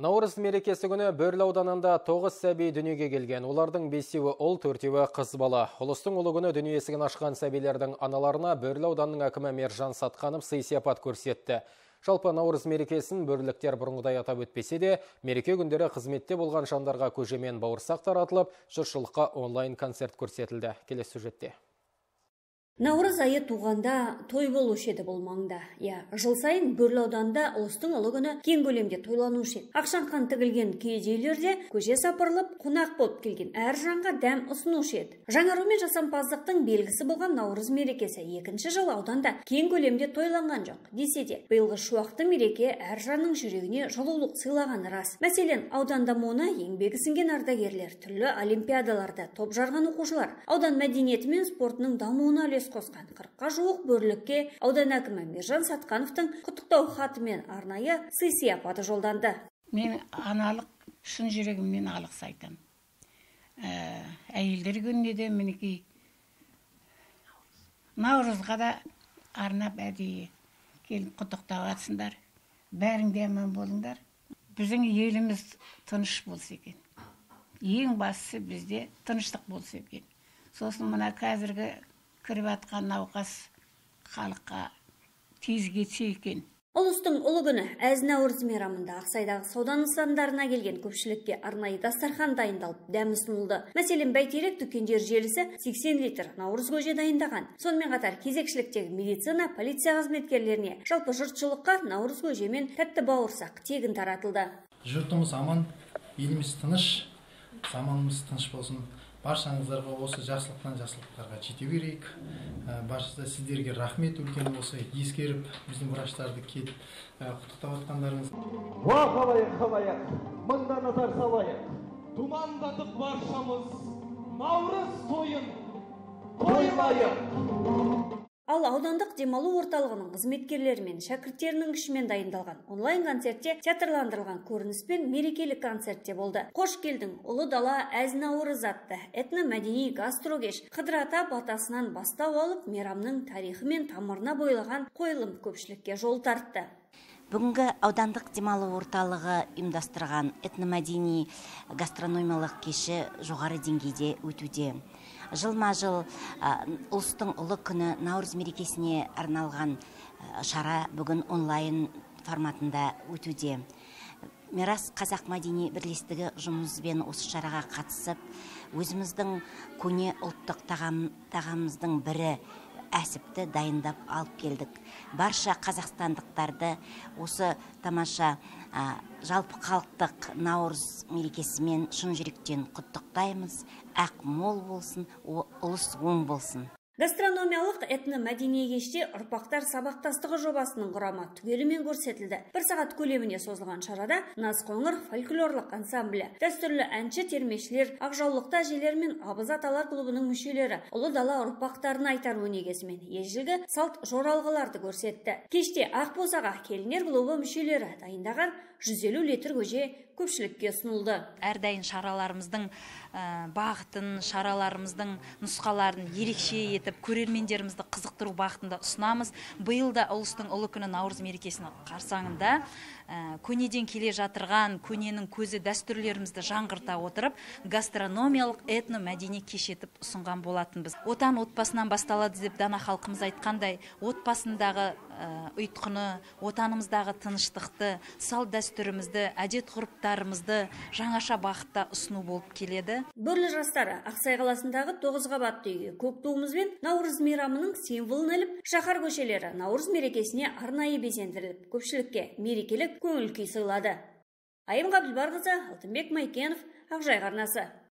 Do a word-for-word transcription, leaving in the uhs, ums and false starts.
Наурыз мерекесі күні Бөрлі ауданында тоғыз сәби дүниеге келген. Олардың бесеуі ұл, төртеуі қыз бала. Ұлыстың ұлы күні дүние есігін ашқан сәбилердің аналарына Бөрлі ауданының әкімі Мержан Сатқанов сый-сияпат көрсетті. Жалпы Наурыз мерекесін бөрліктер бұрынғыдай атап өтпесе де, мереке күндері қызметте болған жандарға көжемен бауырсақ таратылып, жұртшылыққа онлайн концерт көрсетілді. Келесі сюжетте. Наурыз айы туғанда той болушы еді бұл маңда. Я, жыл сайын Бөрлі ауданында ұлыстың ұлы күні кең көлемде тойланушы еді. Ақшаңқан тігілген киіз үйлерде көже сапырылып, қонақ болып келген әр жанға дәм ұсынушы еді. Жаңару мен жасампаздықтың белгісі болған Наурыз мерекесі екінші жыл ауданда кең көлемде тойланған жоқ. Десе де, биылғы шуақты мереке әр жанның жүрегіне жылулық сыйлағаны рас. Мәселен, аудан дамуына еңбегі сіңген ардагерлер, түрлі олимпиадаларда топ жарған оқушылар, аудан мәдениеті мен спортының дамуына үлес қосқан қырыққа жуық бөрлікке аудан әкімі Мержан Сатқановтың құттықтау хаты мен арнайы сый-сияпаты жолданды. Мен аналық шын жүрегіммен алғыс айтамын. Әйелдер күніне де мінекей Наурызға да арнап әдейі келіп құттықтау атсындар. Бәріңде аман болыңдар. Біздің еліміз тыныш болса екен. Ең бастысы бізде тыныштық болса екен. Сосын мына қазіргі кіріп атқан науқас халыққа тез кетсе екен. Ұлыстың ұлы күні әз Наурыз мейрамында Ақсайдағы сауда нысандарына келген көпшілікке арнайы дастархан дайындалып, дәм ұсынылды. Мәселен, бәйтерек дүкендер желісі сексен литр Наурыз көже дайындаған. Сонымен қатар кезекшіліктегі медицина, полиция қызметкерлеріне, жалпы жұртшылыққа Наурыз көже мен тәтті бауырсақ тегін таратылды. Жұртымыз аман, еліміз тыныш, заманымыз тыныш болсын. Баршаңыздарға осы жақсылықтан жақсылықтарға жете берейік. Баршасы сіздерге рахмет, үлкен осы ескеріп, біздің врачтарды келіп құттықтап жатқандарыңыз. Уа халайық, халайық, мыңдан назар салайық. Думандатып баршамыз Наурыз тойын тойлайық. Ал аудандық демалу орталығының қызметкерлері мен шәкірттерінің күшімен дайындалған онлайн концертте театрландырылған көрініс пен мерекелік концертте болды. Қош келдің, ұлы дала әз Наурыз атты этно-мәдени гастрокеш Қыдыр ата батасынан бастау алып, мейрамның тарихы мен тамырына бойлаған қойылым көпшілікке жол тартты. Бүгінгі аудандық демалу орталығы ұйымдастырған этномәдени гастрономиялық кеші жоғары деңгейде өтуде. Жылма-жыл ұлыстың ұлы күні Наурыз мерекесіне арналған шара бүгін онлайн форматында өтуде. Мирас Қазақ мәдени бірлестігі жұмыспен осы шараға қатысып, өзіміздің көне ұлттық тағамымыздың бірі әсіпті дайындап алып келдік. Барша қазақстандықтарды осы тамаша жалпы халықтық Наурыз мерекесімен шын жүректен құттықтаймыз. Ақ мол болсын, ұлыс оң болсын. Гастрономиялық этно-мәдени кеште ұрпақтар сабақтастығы жобасының құрамы түгелімен көрсетілді. Бір сағат көлеміне созылған шарада Назқоңыр фольклорлық ансамблі, дәстүрлі әнші термешілер, ақжаулықты әжелер мен абыз аталар клубының мүшелері ұлы дала ұрпақтарын айтар өнегесімен ежелгі салт жоралғыларды көрсетті. Кеште Ақбосаға келінер клубы мүшелері дайындаған жүз елу литр көже көпшілікке ұсынылды. Әрдайым шараларымыздың бағытын, шараларымыздың нұсқаларын ерекше етіп, көрермендерімізді қызықтыру бағытында ұсынамыз. Биыл да ұлыстың ұлы күні Наурыз мерекесінің қарсаңында көнеден келе жатырған көненің көзі дәстүрлерімізді жаңғырта отырып, гастрономиялық этно-мәдени кеш етіп ұсынған болатынбыз. Отан отбасынан басталады деп дана халқымыз айтқандай, отбасындағы ұйытқыны, отанымыздағы тыныштықты, салт дәстүрімізді, әдет ғұрыптарымызды жаңаша бағытта ұсыну болып келеді. Бөрлі жастары Ақсай қаласындағы тоғыз қабатты үйге көк туымызбен Наурыз мейрамының символын іліп, шаһар көшелері Наурыз мерекесіне арнайы безендіріліп, көпшілікке мерекелік көңіл күй сыйлады. Айым Ғабдылбарқызы, Алтынбек Майкенов, Ақжайық арнасы.